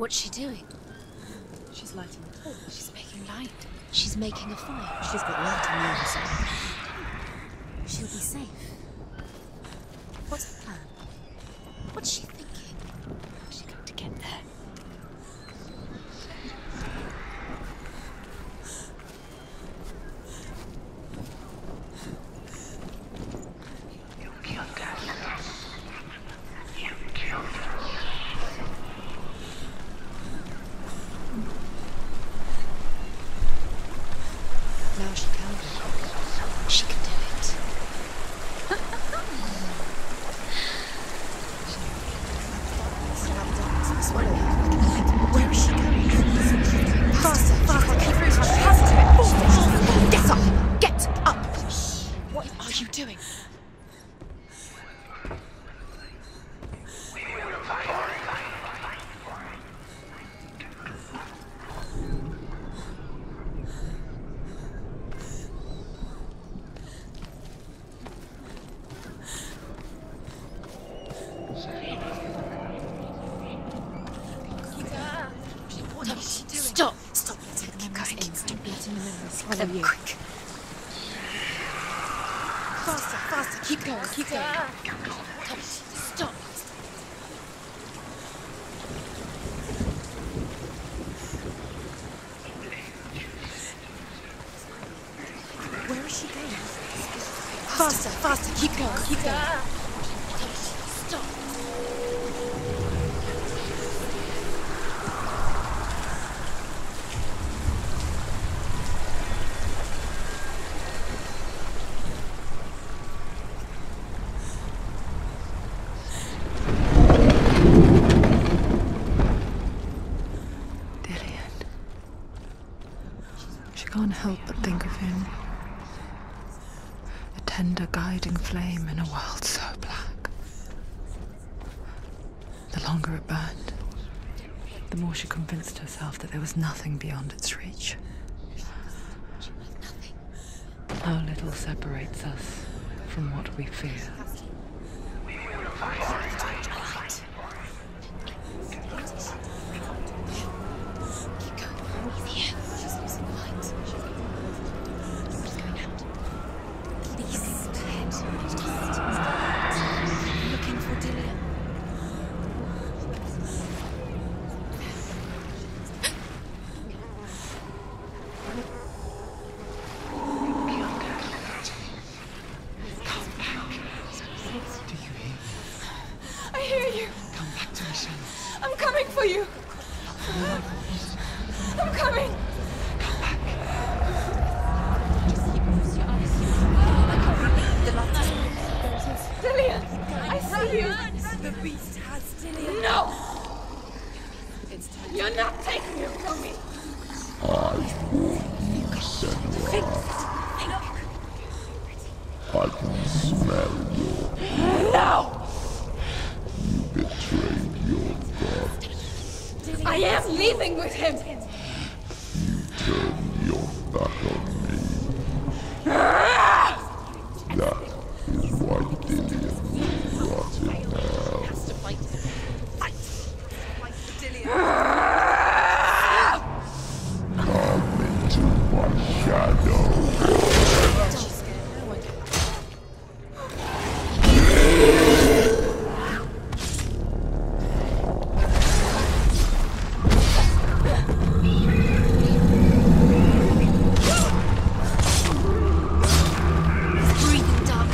What's she doing? She's lighting a torch. She's making light. She's making a fire. She's got light in the inside. She'll be safe. What's her plan? What's she thinking? How's she going to get there? You killed us. You killed us. Now she can go. She can do it. Where is she going? Faster, faster, keep her. She has to. Get up! Get up! What are you doing? Stop! Stop! Keep going. Keep letting the memories swallow Them you. quick. Faster, faster. Keep going, keep going. Come, stop! Where is she going? Faster, faster. Keep going, keep going. Stop! Dillion. She can't help but think of him. A tender guiding flame in a world so black. The longer it burned, the more she convinced herself that there was nothing beyond its reach. How little separates us from what we fear. Keep going. He's here. She's losing light. What's going out? Please, Ted. Looking for Dillion. Do you hear? I hear you. Come back to me, Shannon. I'm coming for you. I'm coming. Dillion, I see you. The beast has Dillion. No! You're not taking him from me. I can smell your No! betrayed your God. I am leaving with him. Turn your back on me. That is why Dillion will rot in hell. Come into my shadow. Breathing dark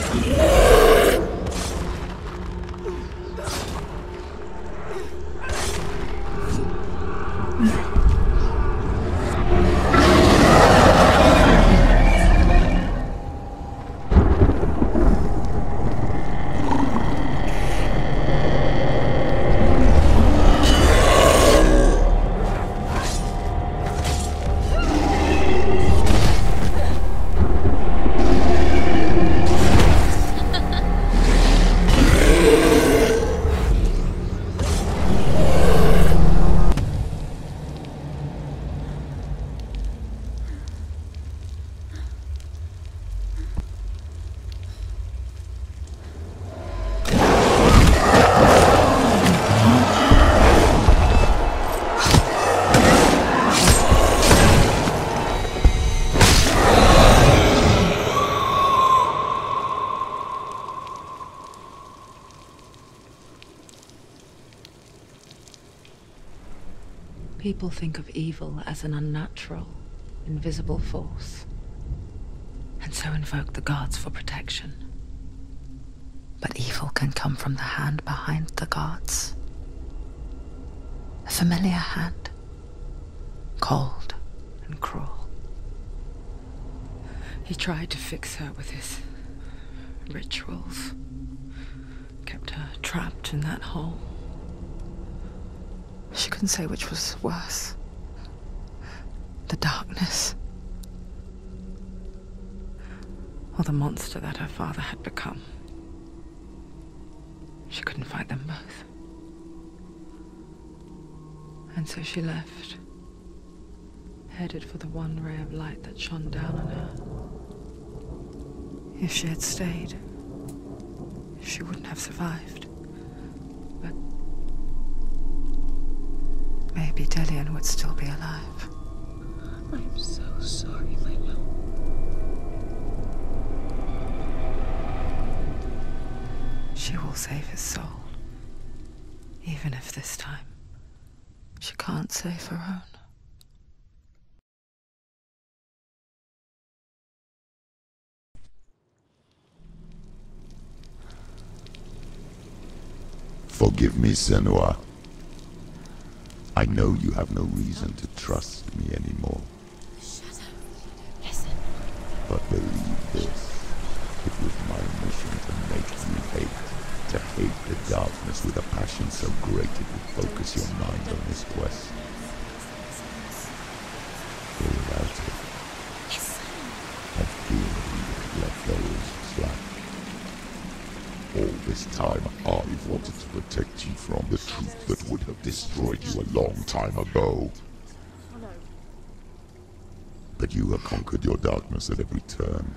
People think of evil as an unnatural, invisible force, and so invoke the gods for protection. But evil can come from the hand behind the gods. A familiar hand, cold and cruel. He tried to fix her with his rituals, kept her trapped in that hole. She couldn't say which was worse. The darkness, or the monster that her father had become. She couldn't fight them both. And so she left, headed for the one ray of light that shone down on her. If she had stayed, she wouldn't have survived. But maybe Dillion would still be alive. I'm so sorry, my love. She will save his soul. Even if this time she can't save her own. Forgive me, Senua. I know you have no reason to trust me anymore. Shadow. Listen. But believe this, it was my mission to make you hate. To hate the darkness with a passion so great it would focus your mind on this quest. For without it, I fear you would let those slack. All this time, I've wanted to protect you from the truth that would have destroyed you a long time ago. But you have conquered your darkness at every turn.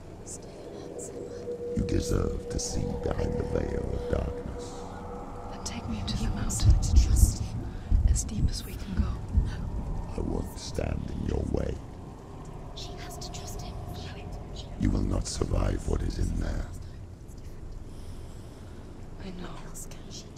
You deserve to see behind the veil of darkness. Then take me to the mountain, to trust him, as deep as we can go. I won't stand in your way. She has to trust him. You will not survive what is in there. I know. What else can she